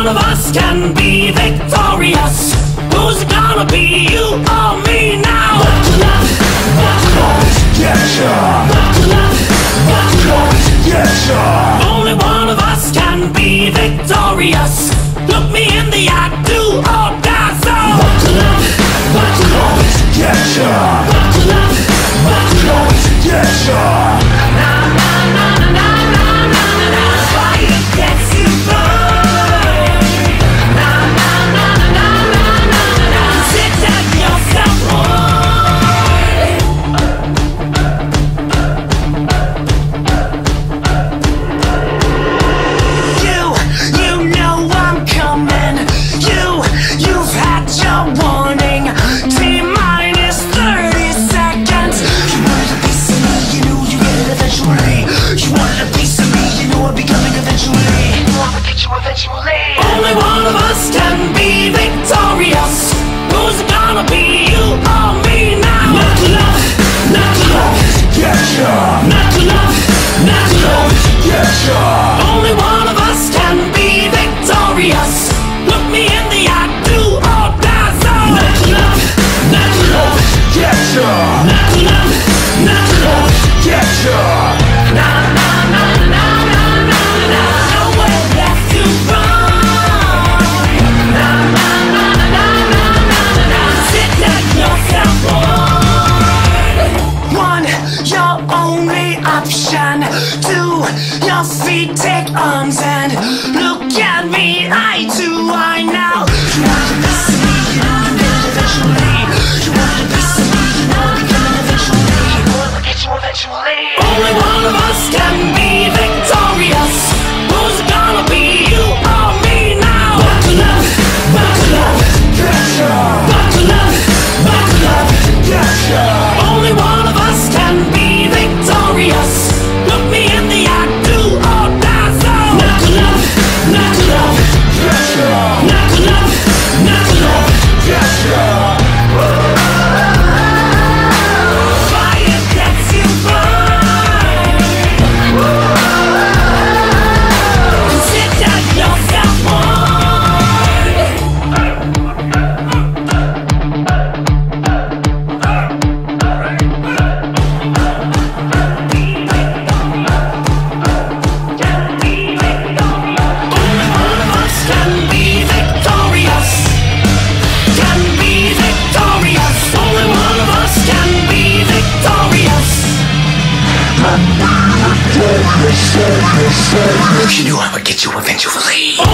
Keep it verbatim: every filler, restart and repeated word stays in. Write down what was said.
one of us can be victorious. Who's it gonna be, you or me now? Buckle up, buckle up, getcha. Buckle up, buckle up, getcha. Only one of us can be victorious. Look me in the eye, do or die, so buckle up, buckle up, getcha. Buckle up, buckle up, getcha. Na na na na na na na na. Fire gets you burned. Na na na na na na na. Sit down yourself, You, you know I'm coming. You, you've had your warning. T-minus thirty seconds. You wanted a piece of me, you knew you get it eventually. You wanted a piece of me, you knew I'd be coming eventually. You know I'ma get you eventually. Only one of us can be victorious. Who's it gonna be, you or me now? Knuckle up, knuckle up, getcha. Knuckle up, knuckle up, getcha. Only one of us can be victorious. Look me in the eye, do or die, so knuckle up, knuckle up, getcha. Knuckle up, knuckle up, getcha. Na na na na na na na. Nowhere left to run. Na na na na na na na. Sit down yourself, boy. One, your only option. Two, your feet take arms and look at me eye to eye now. You wanted a piece of me, you know you get it eventually. You wanted a piece of me, you know I'll be coming eventually. You know I'll get you eventually. Only one of us can be victorious. Who's it gonna be, you or me now? Buckle up, buckle up, getcha. Buckle up, buckle up, getcha. Only one of us can be victorious. Look me in the eye, do or die, so knuckle up, knuckle up, getcha. Knuckle up, knuckle up, getcha. Fire gets you burned. Sit down yourself, only one of us can be victorious. Can be victorious. Only one of us can be victorious. You knew I would get you eventually.